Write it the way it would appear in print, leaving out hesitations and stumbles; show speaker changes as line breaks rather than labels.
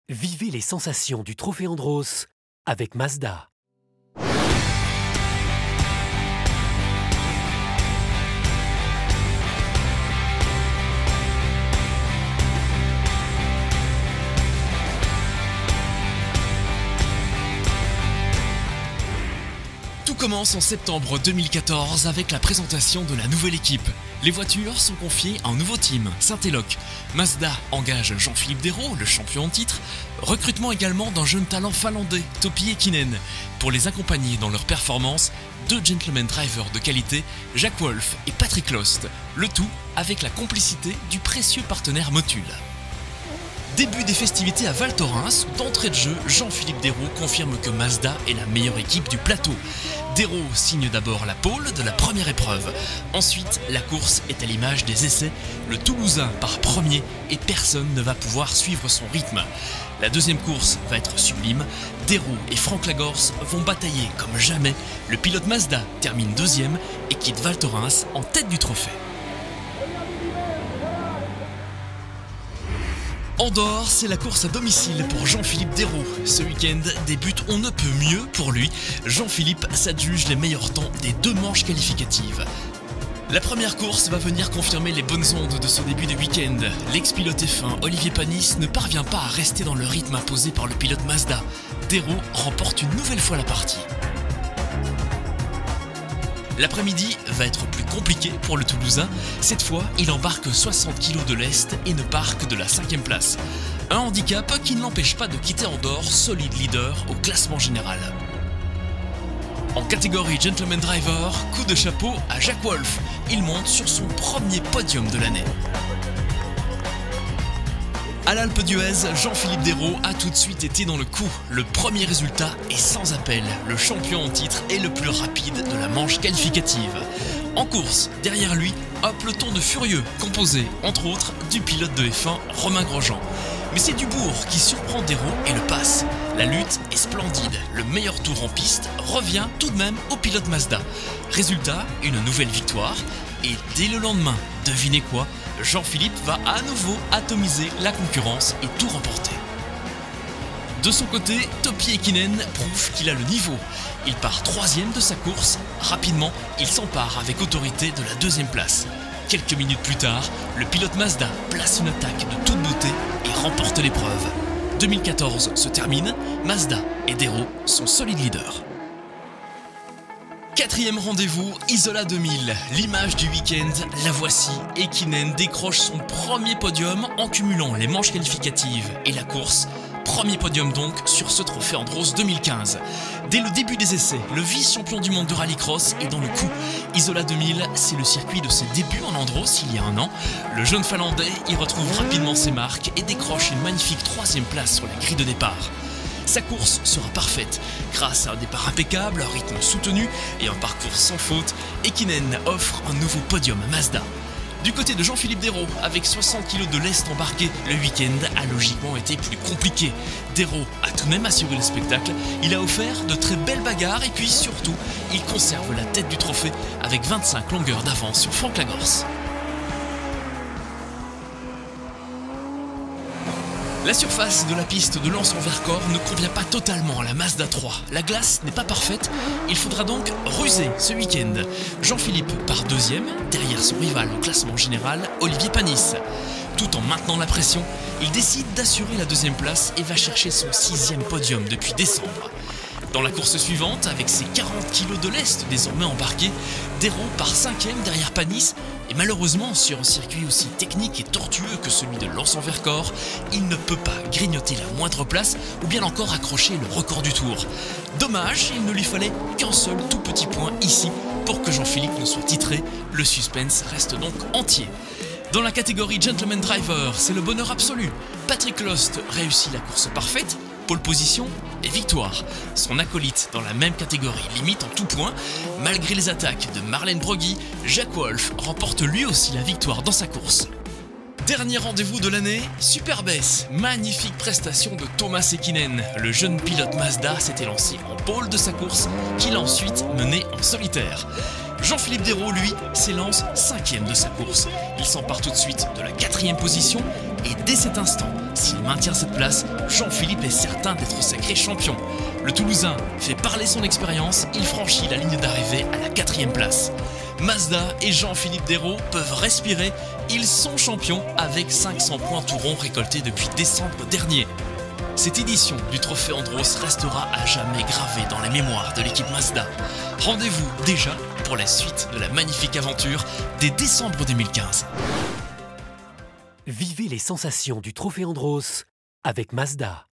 Vivez les sensations du Trophée Andros avec Mazda.
Tout commence en septembre 2014 avec la présentation de la nouvelle équipe. Les voitures sont confiées à un nouveau team, Saint-Eloc. Mazda engage Jean-Philippe Dérault, le champion en titre. Recrutement également d'un jeune talent finlandais, Topi Ekinen. Pour les accompagner dans leur performance, deux gentlemen drivers de qualité, Jack Wolf et Patrick Lost. Le tout avec la complicité du précieux partenaire Motul. Début des festivités à Val Thorens, où d'entrée de jeu, Jean-Philippe Dérault confirme que Mazda est la meilleure équipe du plateau. Dérault signe d'abord la pole de la première épreuve. Ensuite, la course est à l'image des essais. Le Toulousain part premier et personne ne va pouvoir suivre son rythme. La deuxième course va être sublime. Dérault et Franck Lagorce vont batailler comme jamais. Le pilote Mazda termine deuxième et quitte Val Thorens en tête du trophée. Andorre, c'est la course à domicile pour Jean-Philippe Dérault. Ce week-end débute on ne peut mieux pour lui. Jean-Philippe s'adjuge les meilleurs temps des deux manches qualificatives. La première course va venir confirmer les bonnes ondes de ce début de week-end. L'ex-pilote F1 Olivier Panis ne parvient pas à rester dans le rythme imposé par le pilote Mazda. Dérault remporte une nouvelle fois la partie. L'après-midi va être plus compliqué pour le Toulousain. Cette fois, il embarque 60 kg de lest et ne part que de la 5e place. Un handicap qui ne l'empêche pas de quitter Andorre, solide leader au classement général. En catégorie Gentleman Driver, coup de chapeau à Jack Wolf. Il monte sur son premier podium de l'année. À l'Alpe d'Huez, Jean-Philippe Dérault a tout de suite été dans le coup. Le premier résultat est sans appel. Le champion en titre est le plus rapide de la manche qualificative. En course, derrière lui, un peloton de furieux, composé, entre autres, du pilote de F1 Romain Grosjean. Mais c'est Dubourg qui surprend Dérault et le passe. La lutte est splendide. Le meilleur tour en piste revient tout de même au pilote Mazda. Résultat, une nouvelle victoire. Et dès le lendemain, devinez quoi ? Jean-Philippe va à nouveau atomiser la concurrence et tout remporter. De son côté, Topi Ekinen prouve qu'il a le niveau. Il part 3e de sa course. Rapidement, il s'empare avec autorité de la 2e place. Quelques minutes plus tard, le pilote Mazda place une attaque de toute beauté et remporte l'épreuve. 2014 se termine, Mazda et Dérault sont solides leaders. 4e rendez-vous, Isola 2000. L'image du week-end, la voici. Ekinen décroche son premier podium en cumulant les manches qualificatives et la course. Premier podium donc sur ce Trophée Andros 2015. Dès le début des essais, le vice-champion du monde de rallycross est dans le coup. Isola 2000, c'est le circuit de ses débuts en Andros il y a un an. Le jeune Finlandais y retrouve rapidement ses marques et décroche une magnifique 3e place sur la grille de départ. Sa course sera parfaite. Grâce à un départ impeccable, un rythme soutenu et un parcours sans faute, Ekinen offre un nouveau podium à Mazda. Du côté de Jean-Philippe Dérault, avec 60 kg de lest embarqué, le week-end a logiquement été plus compliqué. Dérault a tout de même assuré le spectacle, il a offert de très belles bagarres et puis surtout, il conserve la tête du trophée avec 25 longueurs d'avance sur Franck Lagorce. La surface de la piste de Lens-en-Vercors ne convient pas totalement à la Mazda 3. La glace n'est pas parfaite, il faudra donc ruser ce week-end. Jean-Philippe part 2e, derrière son rival au classement général, Olivier Panis. Tout en maintenant la pression, il décide d'assurer la 2e place et va chercher son 6e podium depuis décembre. Dans la course suivante, avec ses 40 kg de lest désormais embarqués, Dérault part 5e derrière Panis. Et malheureusement, sur un circuit aussi technique et tortueux que celui de Lens-en-Vercors, il ne peut pas grignoter la moindre place ou bien encore accrocher le record du tour. Dommage, il ne lui fallait qu'un seul tout petit point ici pour que Jean-Philippe ne soit titré. Le suspense reste donc entier. Dans la catégorie Gentleman Driver, c'est le bonheur absolu. Patrick Lost réussit la course parfaite, pole position et victoire. Son acolyte dans la même catégorie limite en tout point. Malgré les attaques de Marlène Broggy, Jack Wolf remporte lui aussi la victoire dans sa course. Dernier rendez-vous de l'année, Super Bess. Magnifique prestation de Thomas Ekinen. Le jeune pilote Mazda s'était lancé en pole de sa course, qu'il a ensuite mené en solitaire. Jean-Philippe Dérault, lui, s'élance 5e de sa course. Il s'empare tout de suite de la 4e position Et dès cet instant, s'il maintient cette place, Jean-Philippe est certain d'être sacré champion. Le Toulousain fait parler son expérience, il franchit la ligne d'arrivée à la 4e place. Mazda et Jean-Philippe Desraux peuvent respirer, ils sont champions avec 500 points tout ronds récoltés depuis décembre dernier. Cette édition du Trophée Andros restera à jamais gravée dans les mémoires de l'équipe Mazda. Rendez-vous déjà pour la suite de la magnifique aventure dès décembre 2015.
Vivez les sensations du Trophée Andros avec Mazda.